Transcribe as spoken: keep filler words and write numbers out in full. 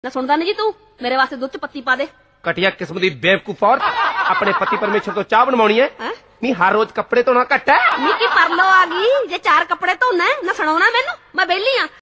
ना सुनदा नहीं जी तू मेरे वास्ते दुध च पत्ती पा दे। घटिया किस्म दी बेवकूफ औरत अपने पति परमेश्वर तो चाह बनवानी है नी हर रोज कपड़े धोना घट है। नी की परलो आ गई जे चार कपड़े धोना ना सुनाना मैनू मैं बेली हां।